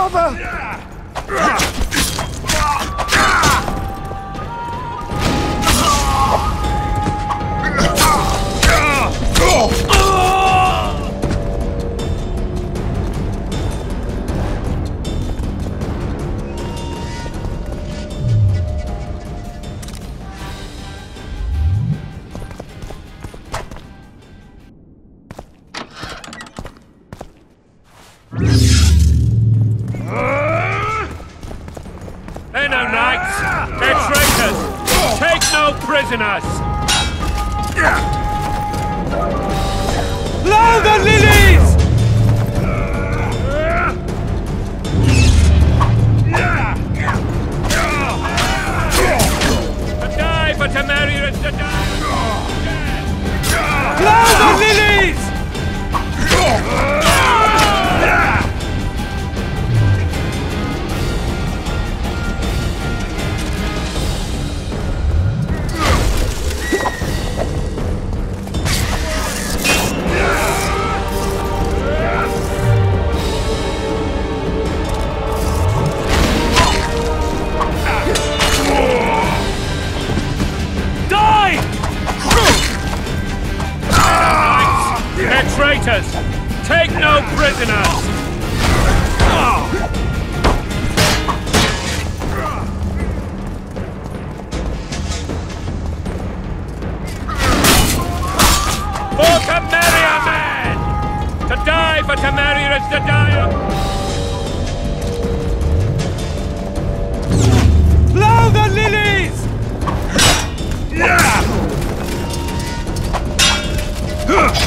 They're no knights! They're traitors! Take no prisoners! Blow the lilies! To die for Temerius to die! Blow the lilies! Traitors! Take no prisoners! For Temeria, man! To die for Temeria is to die! Blow the lilies! Yeah!